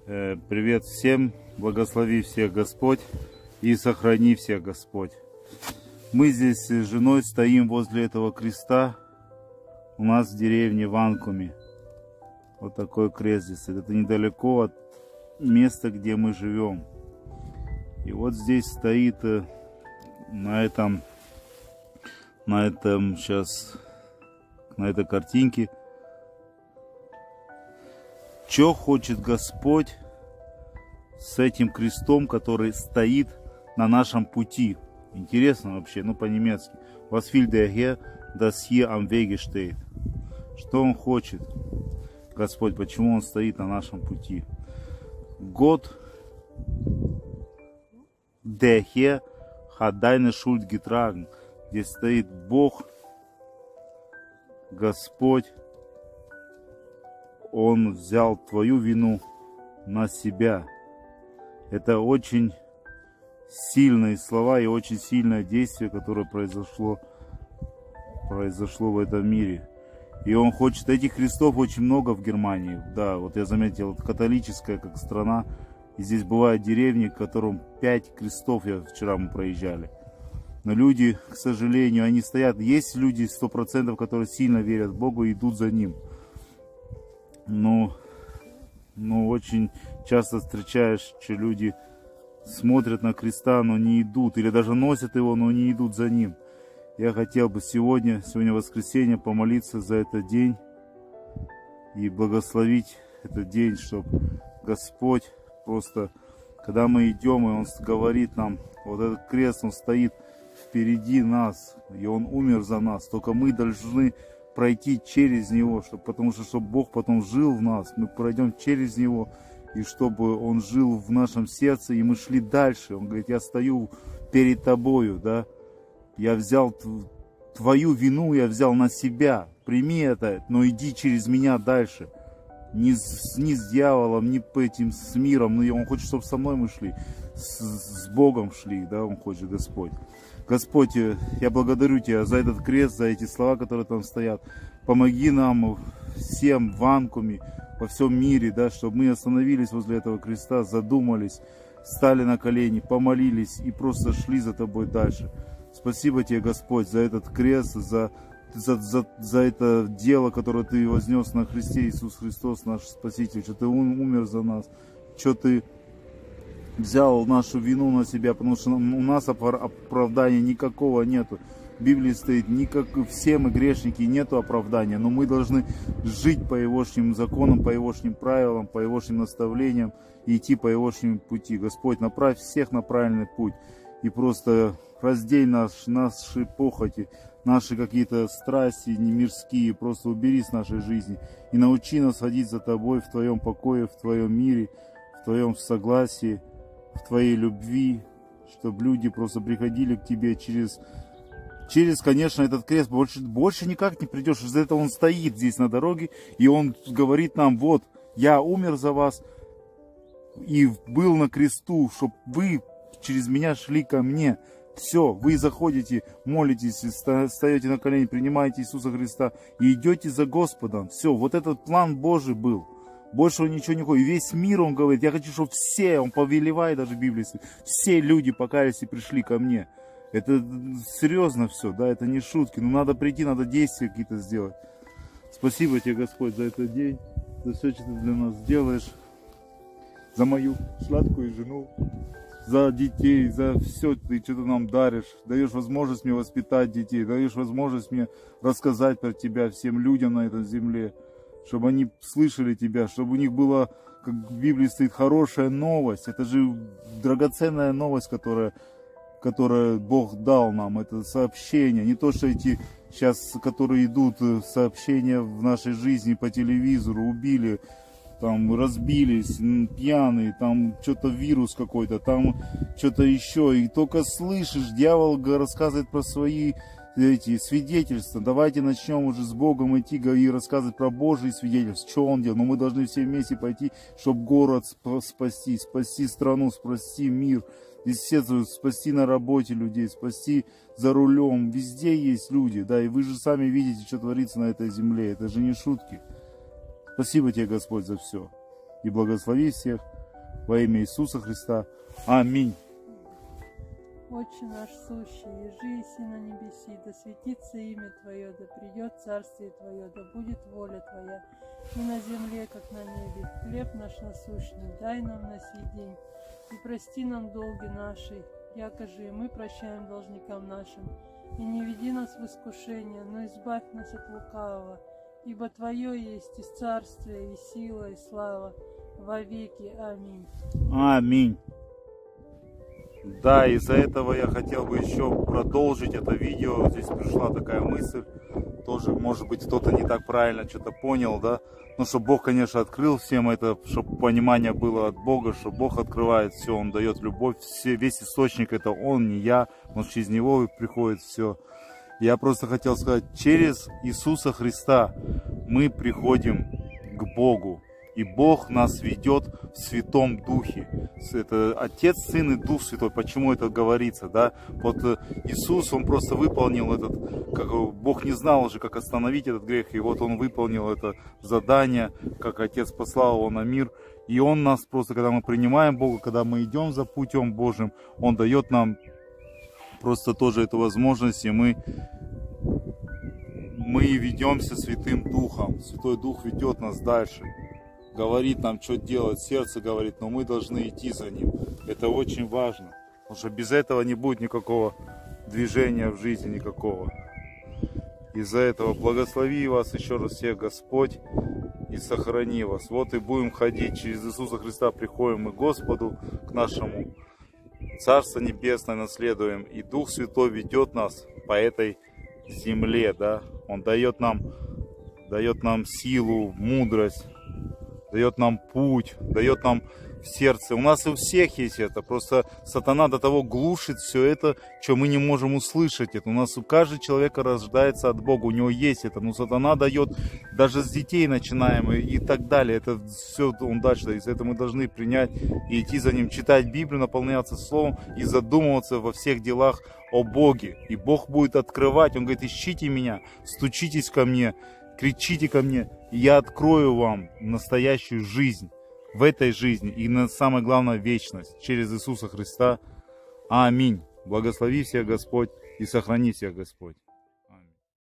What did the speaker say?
Привет всем, благослови всех Господь и сохрани всех Господь. Мы здесь с женой стоим возле этого креста. У нас в деревне в Анкуме. Вот такой крест здесь. Это недалеко от места, где мы живем. И вот здесь стоит на этой картинке. Что хочет Господь с этим крестом, который стоит на нашем пути? Интересно вообще, по-немецки. Was will der Herr, das hier am Wege steht? Что Он хочет, Господь, почему Он стоит на нашем пути? Gott, der Herr hat deine Schuld getragen. Здесь стоит Бог, Господь. Он взял твою вину на себя. Это очень сильные слова и очень сильное действие, которое произошло в этом мире. И он хочет, этих крестов очень много в Германии. Да, вот я заметил, это католическая как страна. И здесь бывают деревни, в котором 5 крестов, вчера мы проезжали. Но люди, к сожалению, они стоят. Есть люди 100%, которые сильно верят в Бога и идут за Ним. Но очень часто встречаешь, что люди смотрят на креста, но не идут. Или даже носят его, но не идут за ним. Я хотел бы сегодня воскресенье, помолиться за этот день. И благословить этот день, чтобы Господь просто, когда мы идем, и Он говорит нам, вот этот крест, Он стоит впереди нас. И Он умер за нас. Только мы должны пройти через него, потому что чтобы Бог потом жил в нас, мы пройдем через него, и чтобы Он жил в нашем сердце, и мы шли дальше. Он говорит, я стою перед тобою, да, я взял твою вину, я взял на себя, прими это, но иди через меня дальше. Не с дьяволом, не с миром, но Он хочет, чтобы со мной мы шли, с Богом шли, да, Он хочет, Господь. Господь, я благодарю Тебя за этот крест, за эти слова, которые там стоят. Помоги нам всем в Анкуме, во всем мире, да, чтобы мы остановились возле этого креста, задумались, стали на колени, помолились и просто шли за Тобой дальше. Спасибо Тебе, Господь, за этот крест, за это дело, которое Ты вознес на Христе, Иисус Христос, наш Спаситель, что Ты умер за нас, что Ты взял нашу вину на себя, потому что у нас оправдания никакого нету. В Библии стоит, все мы грешники, нету оправдания, но мы должны жить по Егошним законам, по Егошним правилам, по Егошним наставлениям и идти по Егошним пути. Господь, направь всех на правильный путь и просто раздей наши похоти, наши какие-то страсти немирские, просто убери с нашей жизни и научи нас ходить за Тобой в Твоем покое, в Твоем мире, в Твоем согласии, в Твоей любви, чтобы люди просто приходили к Тебе через, конечно, этот крест. Больше никак не придешь. Из-за этого Он стоит здесь на дороге, и Он говорит нам, вот, я умер за вас и был на кресту, чтобы вы через меня шли ко мне. Все, вы заходите, молитесь, встаете на колени, принимаете Иисуса Христа и идете за Господом. Все, вот этот план Божий был. Больше он ничего не хочет. И весь мир, Он говорит, я хочу, чтобы все, Он повелевает даже в Библии, все люди покаялись и пришли ко мне. Это серьезно все, да, это не шутки. Но надо прийти, надо действия какие-то сделать. Спасибо Тебе, Господь, за этот день, за все, что Ты для нас делаешь. За мою сладкую жену, за детей, за все, Ты что-то нам даришь. Даешь возможность мне воспитать детей, даешь возможность мне рассказать про Тебя всем людям на этой земле. Чтобы они слышали Тебя, чтобы у них была, как в Библии стоит, хорошая новость. Это же драгоценная новость, которую Бог дал нам. Это сообщения, не то, что эти сейчас, которые идут сообщения в нашей жизни по телевизору, убили, там разбились, пьяные, там что-то вирус какой-то, там что-то еще. И только слышишь, дьявол рассказывает про свои эти свидетельства. Давайте начнем уже с Богом идти и рассказывать про Божьи свидетельства, что Он делал. Но мы должны все вместе пойти, чтобы город спасти страну, спасти мир, спасти на работе людей, спасти за рулем. Везде есть люди, да, и вы же сами видите, что творится на этой земле. Это же не шутки. Спасибо Тебе, Господь, за все. И благослови всех. во имя Иисуса Христа. Аминь. Отче наш сущий, еже еси на небеси, да светится имя Твое, да придет царствие Твое, да будет воля Твоя, и на земле, как на небе. Хлеб наш насущный дай нам на сей день, и прости нам долги наши, якоже и мы прощаем должникам нашим. И не веди нас в искушение, но избавь нас от лукавого, ибо Твое есть и царствие, и сила, и слава во веки. Аминь. Аминь. Да, из-за этого я хотел бы еще продолжить это видео. Здесь пришла такая мысль. Тоже, может быть, кто-то не так правильно что-то понял, да? Ну, чтобы Бог, конечно, открыл всем это, чтобы понимание было от Бога, что Бог открывает все, Он дает любовь. Весь источник это Он, не я, потому что через Него приходит все. Я просто хотел сказать, через Иисуса Христа мы приходим к Богу. И Бог нас ведет в Святом Духе. Это Отец, Сын и Дух Святой. Почему это говорится? Да? Вот Иисус, Он просто выполнил этот, как Бог не знал уже, как остановить этот грех. И вот Он выполнил это задание, как Отец послал Его на мир. И Он нас просто, когда мы принимаем Бога, когда мы идем за путем Божьим, Он дает нам просто тоже эту возможность, и мы ведемся Святым Духом. Святой Дух ведет нас дальше. Говорит нам, что делать, сердце говорит, но мы должны идти за Ним. Это очень важно, потому что без этого не будет никакого движения в жизни, никакого. Из-за этого благослови вас еще раз всех Господь и сохрани вас. Вот и будем ходить, через Иисуса Христа приходим мы к Господу, к нашему Царство Небесное наследуем, и Дух Святой ведет нас по этой земле, да. Он дает нам силу, мудрость, дает нам путь, дает нам в сердце. У нас и у всех есть это. Просто сатана до того глушит все это, что мы не можем услышать это. У нас у каждого человека рождается от Бога, у него есть это. Но сатана дает, даже с детей начинаем и так далее. Это все он дальше дает. За это мы должны принять и идти за ним, читать Библию, наполняться Словом и задумываться во всех делах о Боге. И Бог будет открывать. Он говорит, ищите меня, стучитесь ко мне, кричите ко мне, и я открою вам настоящую жизнь в этой жизни и, самое главное, вечность через Иисуса Христа. Аминь. Благослови всех Господь и сохрани всех Господь.